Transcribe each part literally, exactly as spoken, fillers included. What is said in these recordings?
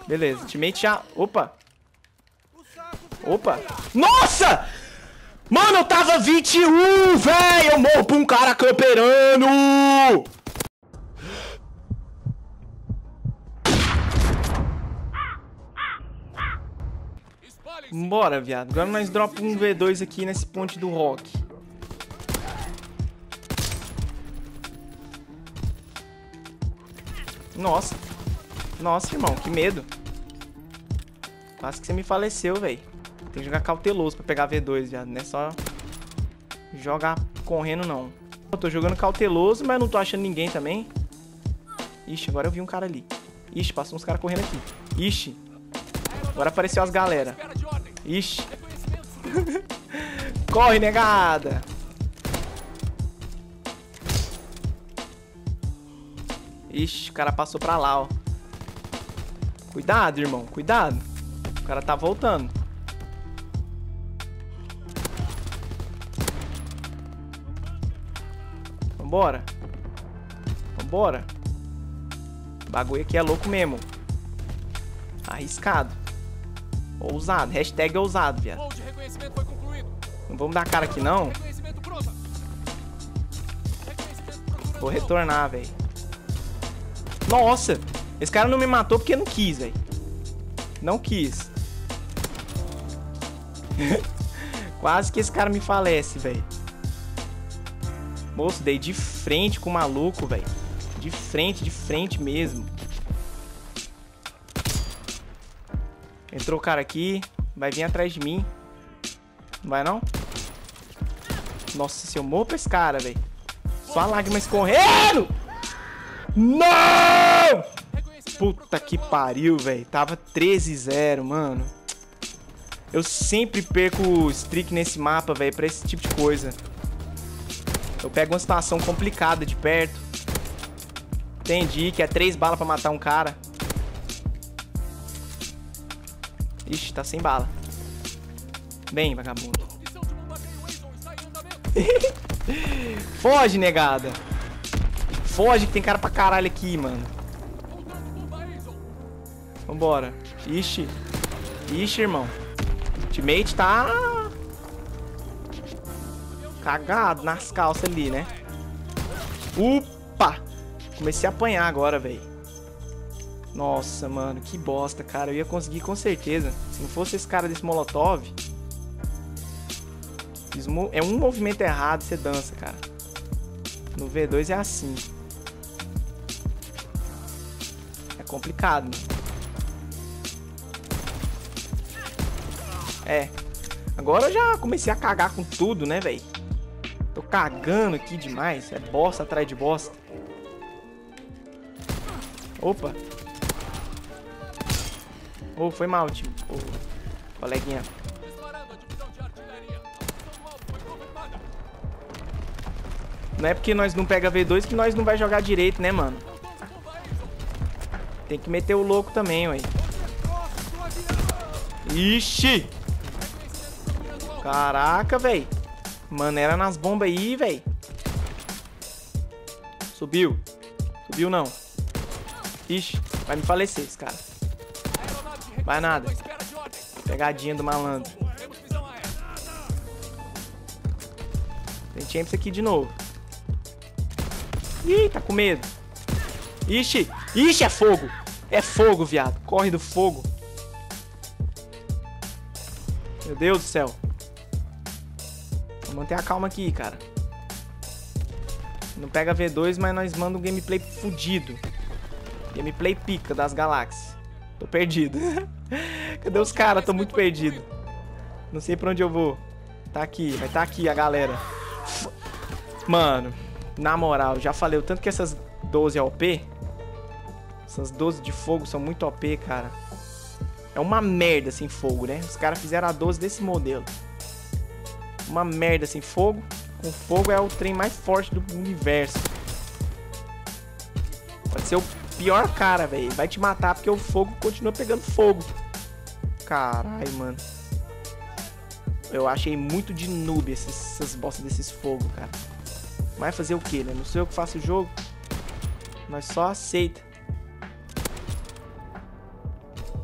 Beleza, teammate já... Opa! Opa! Nossa! Mano, eu tava vinte e um, velho! Eu morro pra um cara camperando! Bora, viado. Agora nós dropa um V dois aqui nesse ponte do rock. Nossa. Nossa, irmão, que medo. Quase que você me faleceu, velho. Tem que jogar cauteloso pra pegar V dois, viado. Não é só jogar correndo, não. Eu tô jogando cauteloso, mas não tô achando ninguém também. Ixi, agora eu vi um cara ali. Ixi, passou uns caras correndo aqui. Ixi. Agora apareceu as galera. Ixi. Corre, negada. Ixi, o cara passou pra lá, ó. Cuidado, irmão. Cuidado. O cara tá voltando. Vambora. Vambora. O bagulho aqui é louco mesmo. Arriscado. Ousado. Hashtag ousado, viado. Não vamos dar cara aqui, não. Vou retornar, velho. Nossa. Esse cara não me matou porque não quis, velho. Não quis. Quase que esse cara me falece, velho. Moço, dei de frente com o maluco, velho. De frente, de frente mesmo. Entrou o cara aqui. Vai vir atrás de mim. Não vai, não? Nossa, se eu morro pra esse cara, velho. Só a lágrima escorrendo. Não! Puta que pariu, velho. Tava treze a zero, mano. Eu sempre perco o streak nesse mapa, velho, pra esse tipo de coisa. Eu pego uma situação complicada de perto. Entendi que é três balas pra matar um cara. Ixi, tá sem bala. Bem, vagabundo. Foge, negada. Foge que tem cara pra caralho aqui, mano. Vambora. Ixi. Ixi, irmão. O teammate tá... cagado nas calças ali, né? Upa! Comecei a apanhar agora, velho. Nossa, mano. Que bosta, cara. Eu ia conseguir com certeza. Se não fosse esse cara desse molotov... É um movimento errado, você dança, cara. No V dois é assim. É complicado, mano. É. Agora eu já comecei a cagar com tudo, né, velho? Tô cagando aqui demais. É bosta atrás de bosta. Opa. Oh, foi mal, time. Oh, coleguinha. Não é porque nós não pega V dois que nós não vai jogar direito, né, mano? Tem que meter o louco também, ué. Ixi! Caraca, velho. Maneira nas bombas aí, velho. Subiu. Subiu não. Ixi, vai me falecer esse cara. Vai nada. Pegadinha do malandro. Tem champs aqui de novo. Ih, tá com medo. Ixi, ixi, é fogo. É fogo, viado. Corre do fogo. Meu Deus do céu. Vou manter a calma aqui, cara. Não pega V dois, mas nós mandamos um gameplay fudido. Gameplay pica das galáxias. Tô perdido. Cadê os caras? Tô muito perdido. Não sei pra onde eu vou. Tá aqui, vai tá aqui a galera. Mano, na moral, já falei o tanto que essas doze é O P. Essas doze de fogo são muito O P, cara. É uma merda sem fogo, né? Os caras fizeram a doze desse modelo. Uma merda sem fogo. Com fogo é o trem mais forte do universo. Pode ser o pior cara, velho. Vai te matar porque o fogo continua pegando fogo. Caralho, mano. Eu achei muito de noob esses, essas bostas desses fogos, cara. Vai fazer o que, né? Não sou eu que faço o jogo. Nós só aceita.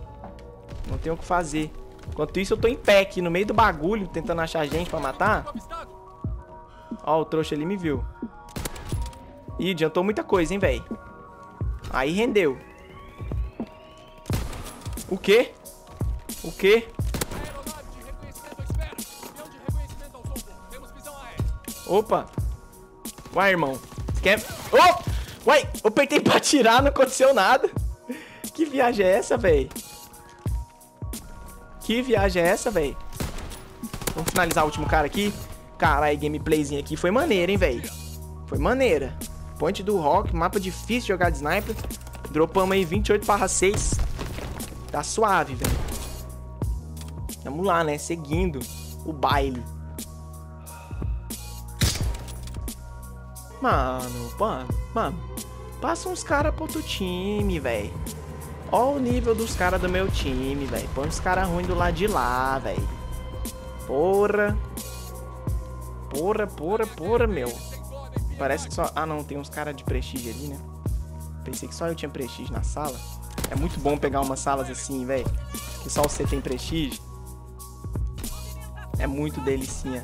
tenho o que fazer. Enquanto isso, eu tô em pé aqui no meio do bagulho, tentando achar gente pra matar. Ó, o trouxa ali me viu. Ih, adiantou muita coisa, hein, velho. Aí rendeu. O quê? O quê? Opa. Uai, irmão. Você quer... Oh! Uai, eu apertei pra atirar, não aconteceu nada. Que viagem é essa, velho? Que viagem é essa, velho? Vamos finalizar o último cara aqui. Caralho, gameplayzinha aqui foi maneira, hein, velho? Foi maneira. Ponte do Rock, mapa difícil de jogar de sniper. Dropamos aí vinte e oito barra seis. Tá suave, velho. Vamos lá, né? Seguindo o baile. Mano, mano, mano. Passa uns caras pro outro time, velho. Ó o nível dos caras do meu time, velho. Põe os caras ruins do lado de lá, velho. Porra. Porra, porra, porra, meu. Parece que só... Ah, não. Tem uns caras de prestígio ali, né? Pensei que só eu tinha prestígio na sala. É muito bom pegar umas salas assim, velho. Que só você tem prestígio. É muito delicinha.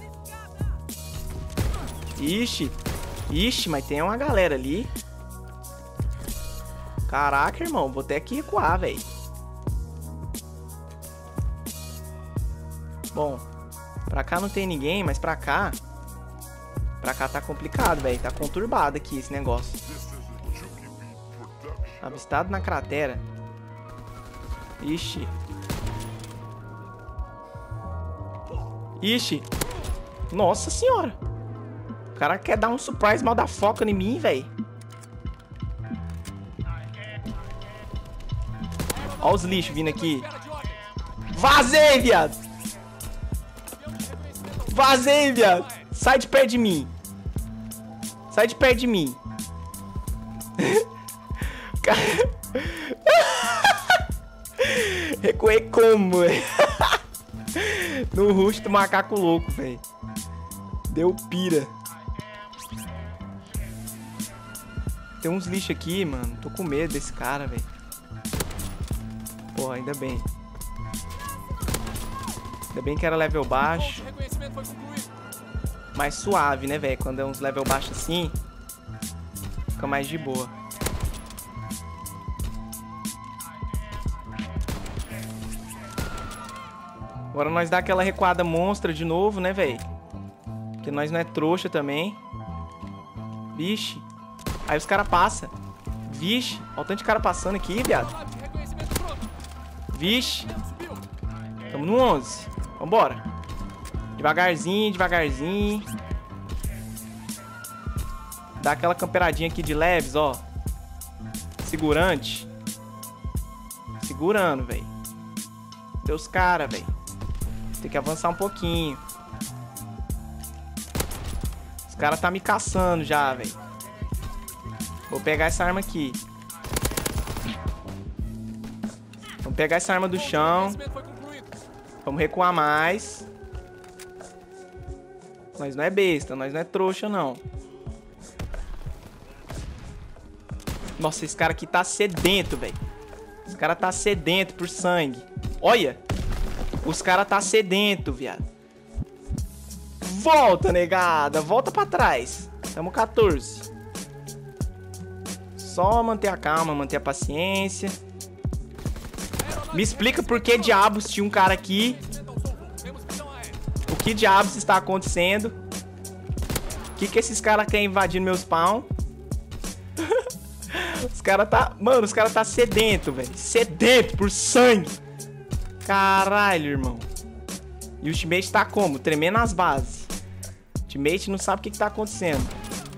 Ixi. Ixi, mas tem uma galera ali. Caraca, irmão. Vou ter que recuar, velho. Bom. Pra cá não tem ninguém, mas pra cá... Pra cá tá complicado, velho. Tá conturbado aqui esse negócio. Avistado na cratera. Ixi. Ixi. Nossa senhora. O cara quer dar um surprise mal da foca em mim, velho. Ó os lixos vindo aqui. Vazei, viado. Vazei, viado. Sai de perto de mim. Sai de perto de mim. Recuei como, velho? No rush do macaco louco, velho. Deu pira. Tem uns lixos aqui, mano. Tô com medo desse cara, velho. Pô, ainda bem. Ainda bem que era level baixo. Mais suave, né, velho? Quando é uns level baixo assim, fica mais de boa. Agora nós dá aquela recuada monstra de novo, né, velho? Porque nós não é trouxa também. Vixe. Aí os caras passam. Vixe. Olha o tanto de cara passando aqui, viado. Vixe. Tamo no onze. Vambora. Devagarzinho, devagarzinho. Dá aquela camperadinha aqui de leves, ó. Segurante. Segurando, velho. Tem os caras, velho. Tem que avançar um pouquinho. Os caras tá me caçando já, velho. Vou pegar essa arma aqui. Vamos pegar essa arma do chão. Vamos recuar mais. Nós não é besta, nós não é trouxa, não. Nossa, esse cara aqui tá sedento, velho. Esse cara tá sedento por sangue. Olha. Os caras tá sedento, viado. Volta, negada. Volta pra trás. Tamo quatorze. Só manter a calma, manter a paciência. Me explica por que diabos tinha um cara aqui. O que diabos está acontecendo? O que que esses caras querem invadir meus spawn? Os caras tá... Mano, os caras tá sedento, velho. Sedento por sangue. Caralho, irmão. E o teammate tá como? Tremendo nas bases. O teammate não sabe o que que tá acontecendo.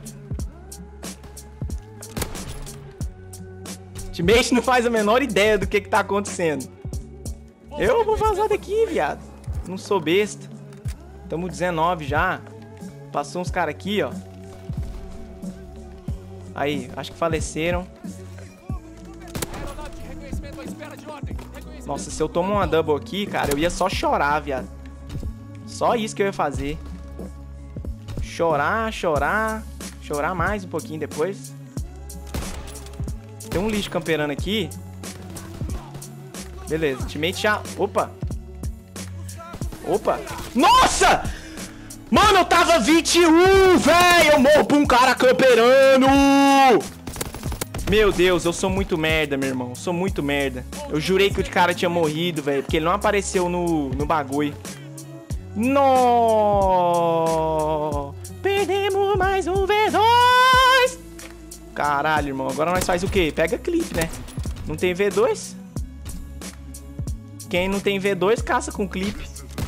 O teammate não faz a menor ideia do que que tá acontecendo. Eu vou vazar daqui, viado. Não sou besta. Tamo dezenove já. Passou uns caras aqui, ó. Aí, acho que faleceram. Nossa, se eu tomo uma double aqui, cara, eu ia só chorar, viado. Só isso que eu ia fazer. Chorar, chorar. Chorar mais um pouquinho depois. Tem um lixo camperando aqui. Beleza, teammate já... Opa. Opa. Nossa! Mano, eu tava vinte e um, velho. Eu morro pra um cara camperando. Meu Deus, eu sou muito merda, meu irmão. Eu sou muito merda. Eu jurei que o cara tinha morrido, velho. Porque ele não apareceu no, no bagulho. Nó! Perdemos mais um V dois. Caralho, irmão. Agora nós faz o quê? Pega clipe, né? Não tem V dois? Quem não tem V dois, caça com clipe.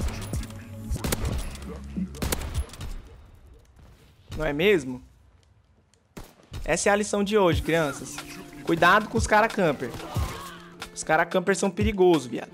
Não é mesmo? Essa é a lição de hoje, crianças. Cuidado com os cara camper. Os cara camper são perigosos, viado.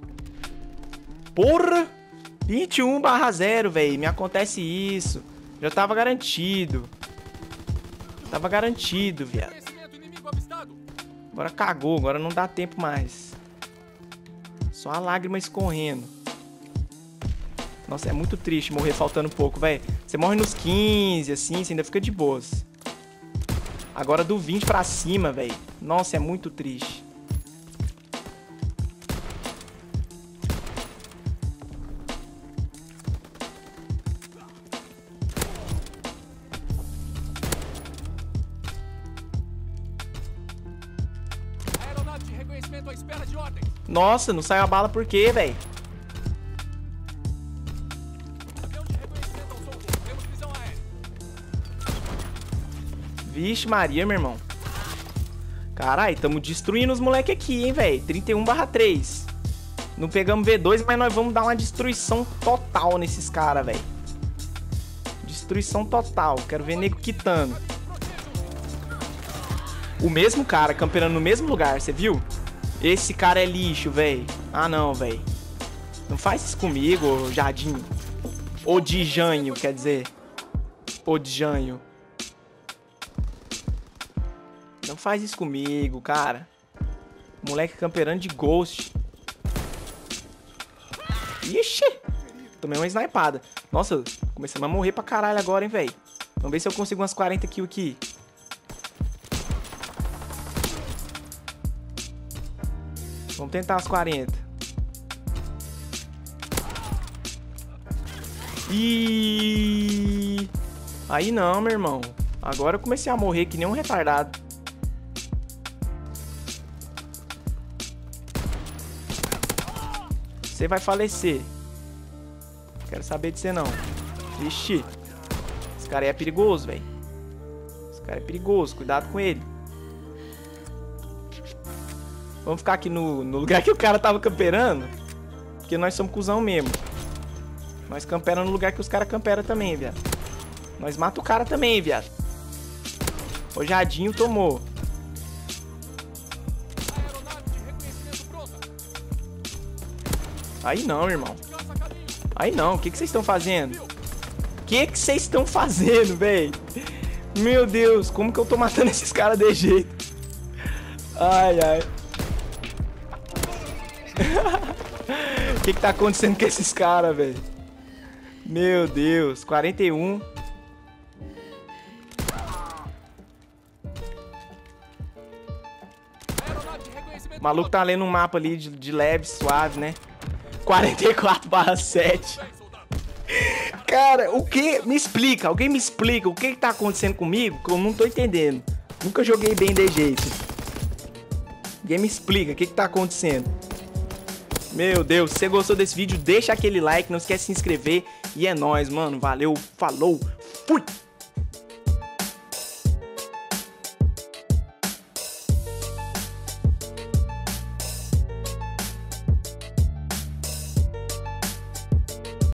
Porra! vinte e um barra zero, velho. Me acontece isso. Já tava garantido. Tava garantido, viado. Agora cagou. Agora não dá tempo mais. Só a lágrima escorrendo. Nossa, é muito triste morrer faltando pouco, velho. Você morre nos quinze, assim, você ainda fica de boas. Agora do vinte pra cima, velho. Nossa, é muito triste. Aeronave de reconhecimento à espera de ordem. Nossa, não saiu a bala por quê, velho? Avião de reconhecimento ao solto. Temos visão aérea. Vixe Maria, meu irmão. Carai, tamo destruindo os moleque aqui, hein, velho. trinta e um barra três. Não pegamos V dois, mas nós vamos dar uma destruição total nesses caras, velho. Destruição total. Quero ver nego quitando. O mesmo cara camperando no mesmo lugar, você viu? Esse cara é lixo, velho. Ah, não, velho. Não faz isso comigo, Jardim. Odijanho, quer dizer. Odijanho. Não faz isso comigo, cara. Moleque camperando de Ghost. Ixi! Tomei uma snipada. Nossa, começamos a morrer pra caralho agora, hein, velho. Vamos ver se eu consigo umas quarenta kills aqui. Vamos tentar as quarenta. E aí não, meu irmão. Agora eu comecei a morrer que nem um retardado. Você vai falecer. Quero saber de você não. Vixe. Esse cara aí é perigoso, velho. Esse cara é perigoso. Cuidado com ele. Vamos ficar aqui no, no lugar que o cara tava camperando. Porque nós somos cuzão mesmo. Nós camperamos no lugar que os caras camperam também, viado. Nós mata o cara também, viado. O Jadinho tomou. Aí não, irmão. Aí não. O que que vocês estão fazendo? O que que vocês estão fazendo, velho? Meu Deus. Como que eu tô matando esses caras de jeito? Ai, ai. O que que tá acontecendo com esses caras, velho? Meu Deus. quarenta e um. O maluco tá lendo um mapa ali de, de leve, suave, né? quarenta e quatro barra sete. Cara, o que? Me explica. Alguém me explica o que que tá acontecendo comigo que eu não tô entendendo. Nunca joguei bem de jeito. Alguém me explica o que que tá acontecendo. Meu Deus, se você gostou desse vídeo, deixa aquele like, não esquece de se inscrever. E é nóis, mano. Valeu, falou, fui!